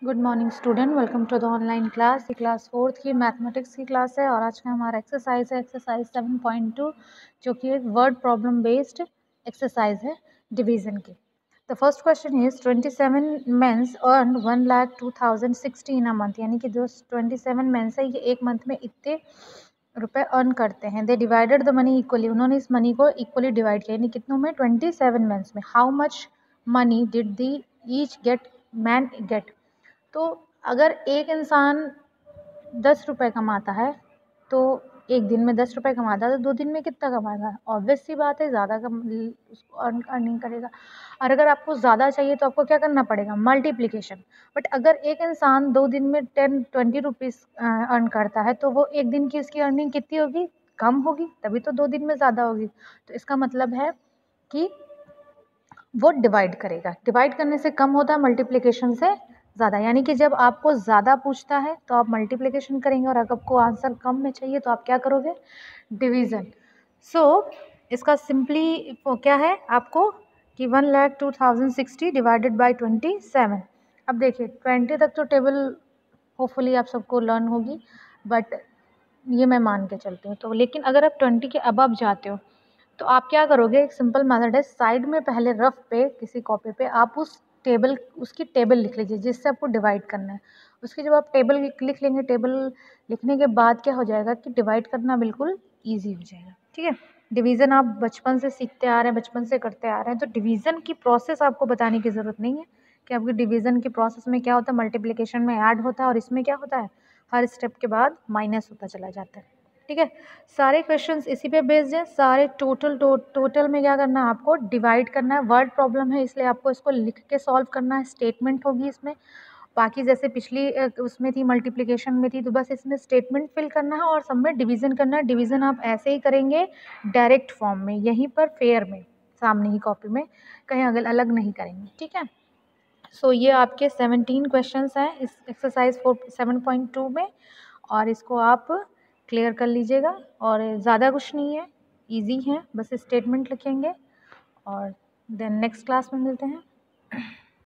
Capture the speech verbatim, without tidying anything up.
Good morning student, welcome to the online class. ये class fourth की mathematics की class है और आज का हमारा एक्सरसाइज है एक्सरसाइज सेवन पॉइंट टू, जो कि एक वर्ड प्रॉब्लम बेस्ड एक्सरसाइज है डिवीजन की। The first question is twenty seven mens earn one lakh two thousand sixty in a month, यानी कि जो ट्वेंटी सेवन मेंस है ये एक मंथ में इतने रुपए अर्न करते हैं। They divided the money equally, उन्होंने इस मनी को इक्वली डिवाइड किया, यानी कितनों में, ट्वेंटी सेवन मेंस में। How much money did the each get man get. तो अगर एक इंसान दस रुपये कमाता है तो एक दिन में दस रुपये कमाता है तो दो दिन में कितना कमाएगा? ऑब्वियस सी बात है, ज़्यादा कम उसको अर्न अर्निंग करेगा। और अगर आपको ज़्यादा चाहिए तो आपको क्या करना पड़ेगा? मल्टीप्लिकेशन। बट अगर एक इंसान दो दिन में टेन ट्वेंटी रुपीज़ अर्न करता है तो वो एक दिन की उसकी अर्निंग कितनी होगी? कम होगी, तभी तो दो दिन में ज़्यादा होगी। तो इसका मतलब है कि वो डिवाइड करेगा। डिवाइड करने से कम होता है, मल्टीप्लिकेशन से ज़्यादा, यानी कि जब आपको ज़्यादा पूछता है तो आप मल्टीप्लिकेशन करेंगे और अगर आपको आंसर कम में चाहिए तो आप क्या करोगे? डिवीज़न। सो इसका सिंपली क्या है आपको कि one lakh two thousand sixty divided by twenty seven. अब देखिए ट्वेंटी तक तो टेबल होपफुली आप सबको लर्न होगी, बट ये मैं मान के चलती हूँ। तो लेकिन अगर आप ट्वेंटी के अबव जाते हो तो आप क्या करोगे? एक सिंपल मेथड है, साइड में पहले रफ पे किसी कॉपी पे आप उस टेबल उसकी टेबल लिख लीजिए जिससे आपको डिवाइड करना है। उसकी जब आप टेबल लिख लेंगे, टेबल लिखने के बाद क्या हो जाएगा कि डिवाइड करना बिल्कुल ईजी हो जाएगा। ठीक है, डिवीज़न आप बचपन से सीखते आ रहे हैं, बचपन से करते आ रहे हैं, तो डिवीज़न की प्रोसेस आपको बताने की ज़रूरत नहीं है कि आपकी डिवीज़न की प्रोसेस में क्या होता है। मल्टीप्लिकेशन में ऐड होता है और इसमें क्या होता है, हर स्टेप के बाद माइनस होता चला जाता है। ठीक है, सारे क्वेश्चंस इसी पे बेस्ड हैं, सारे टोटल टो, टोटल में क्या करना है आपको? डिवाइड करना है। वर्ड प्रॉब्लम है इसलिए आपको इसको लिख के सॉल्व करना है। स्टेटमेंट होगी इसमें, बाकी जैसे पिछली उसमें थी मल्टीप्लिकेशन में थी, तो बस इसमें स्टेटमेंट फिल करना है और सब में डिवीज़न करना है। डिवीज़न आप ऐसे ही करेंगे डायरेक्ट फॉर्म में, यहीं पर फेयर में, सामने ही कॉपी में, कहीं अगर अलग नहीं करेंगे। ठीक है, सो so, ये आपके सेवनटीन क्वेश्चंस हैं इस exercise four seven point two में, और इसको आप क्लियर कर लीजिएगा। और ज़्यादा कुछ नहीं है, इजी है, बस स्टेटमेंट लिखेंगे और देन नेक्स्ट क्लास में मिलते हैं।